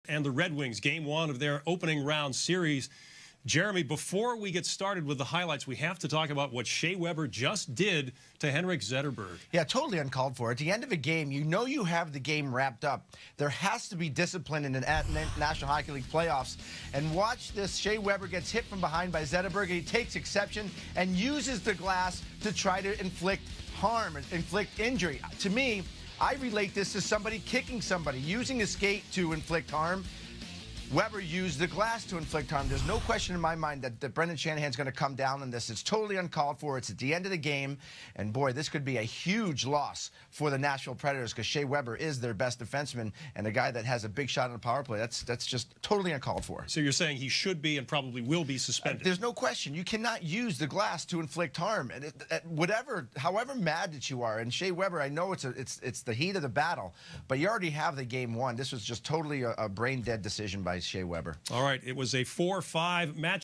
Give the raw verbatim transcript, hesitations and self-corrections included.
and the Red Wings, game one of their opening round series. Jeremy, before we get started with the highlights, we have to talk about what Shea Weber just did to Henrik Zetterberg. Yeah, totally uncalled for. At the end of a game, you know you have the game wrapped up. There has to be discipline in the National Hockey League playoffs. And watch this. Shea Weber gets hit from behind by Zetterberg. He takes exception and uses the glass to try to inflict harm, inflict injury. To me, I relate this to somebody kicking somebody, using a skate to inflict harm. Weber used the glass to inflict harm. There's no question in my mind that, that Brendan Shanahan's going to come down on this. It's totally uncalled for. It's at the end of the game. And, boy, this could be a huge loss for the Nashville Predators because Shea Weber is their best defenseman and a guy that has a big shot on the power play. That's, that's just totally uncalled for. So you're saying he should be and probably will be suspended? Uh, there's no question. You cannot use the glass to inflict harm. And it, it, whatever, however mad that you are, and Shea Weber, I know it's, a, it's, it's the heat of the battle, but you already have the game won. This was just totally a, a brain-dead decision by Shea Weber. All right, it was a four five match.